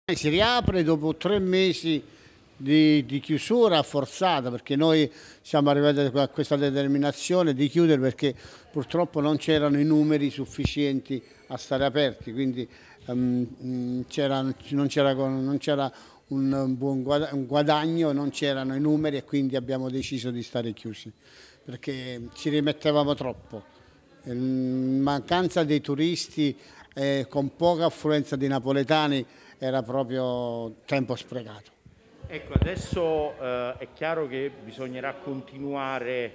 Si riapre dopo 3 mesi di chiusura forzata, perché noi siamo arrivati a questa determinazione di chiudere perché purtroppo non c'erano i numeri sufficienti a stare aperti, quindi non c'era un buon guadagno, non c'erano i numeri e quindi abbiamo deciso di stare chiusi perché ci rimettevamo troppo. Mancanza dei turisti con poca affluenza di napoletani era proprio tempo sprecato. Ecco, adesso è chiaro che bisognerà continuare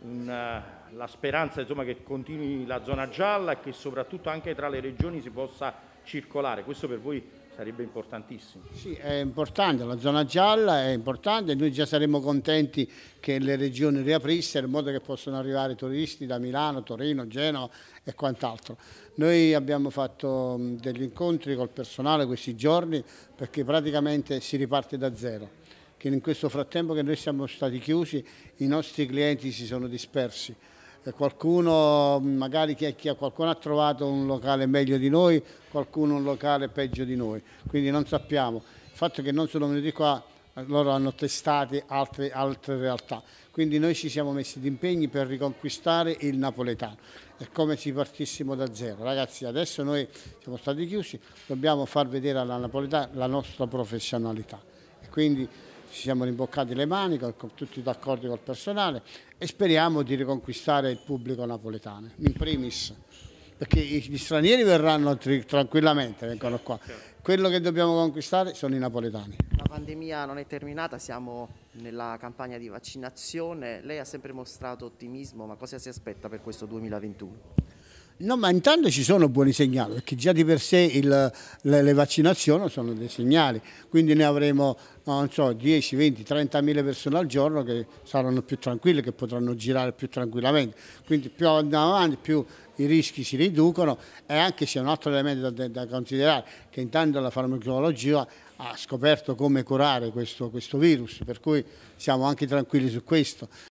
la speranza, insomma, che continui la zona gialla e che soprattutto anche tra le regioni si possa circolare. Questo per voi sarebbe importantissimo. Sì, è importante, la zona gialla è importante, noi già saremmo contenti che le regioni riaprissero in modo che possano arrivare turisti da Milano, Torino, Genova e quant'altro. Noi abbiamo fatto degli incontri col personale questi giorni perché praticamente si riparte da zero, che in questo frattempo che noi siamo stati chiusi i nostri clienti si sono dispersi. Qualcuno, magari qualcuno ha trovato un locale meglio di noi, qualcuno un locale peggio di noi, quindi non sappiamo. Il fatto che non sono venuti qua, loro hanno testato altre realtà, quindi noi ci siamo messi d'impegni per riconquistare il napoletano. È come se partissimo da zero. Ragazzi, adesso noi siamo stati chiusi, dobbiamo far vedere alla napoletana la nostra professionalità e quindi ci siamo rimboccati le maniche, tutti d'accordo col personale e speriamo di riconquistare il pubblico napoletano, in primis, perché gli stranieri verranno tranquillamente, vengono qua. Quello che dobbiamo conquistare sono i napoletani. La pandemia non è terminata, siamo nella campagna di vaccinazione. Lei ha sempre mostrato ottimismo, ma cosa si aspetta per questo 2021? No, ma intanto ci sono buoni segnali, perché già di per sé le vaccinazioni sono dei segnali, quindi ne avremo, non so, 10, 20, 30 mila persone al giorno che saranno più tranquille, che potranno girare più tranquillamente, quindi più andiamo avanti più i rischi si riducono e anche c'è un altro elemento da considerare, che intanto la farmacologia ha scoperto come curare questo virus, per cui siamo anche tranquilli su questo.